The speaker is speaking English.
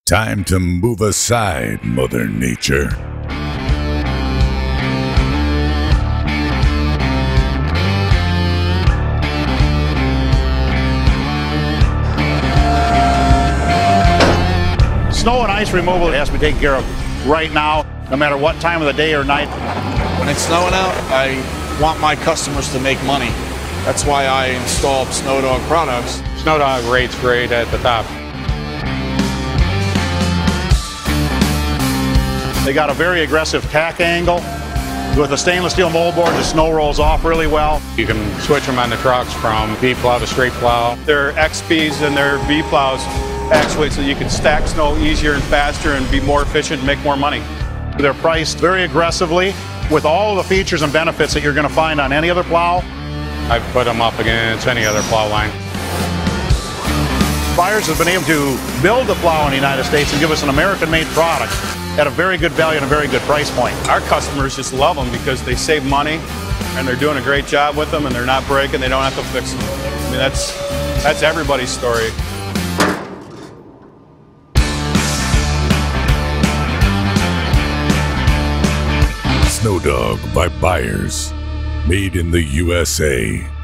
Time to move aside, Mother Nature. Snow and ice removal has to be taken care of right now, no matter what time of the day or night. When it's snowing out, I want my customers to make money. That's why I installed Snowdog products. Snowdog rates great at the top. They got a very aggressive tack angle. With a stainless steel moldboard, the snow rolls off really well. You can switch them on the trucks from V plow to straight plow. Their XPs and their V plows actually so you can stack snow easier and faster and be more efficient and make more money. They're priced very aggressively with all the features and benefits that you're going to find on any other plow. I've put them up against any other plow line. Buyers have been able to build the plow in the United States and give us an American-made product at a very good value and a very good price point. Our customers just love them because they save money and they're doing a great job with them and they're not breaking, they don't have to fix them. I mean, that's everybody's story. Snowdog by Buyers. Made in the USA.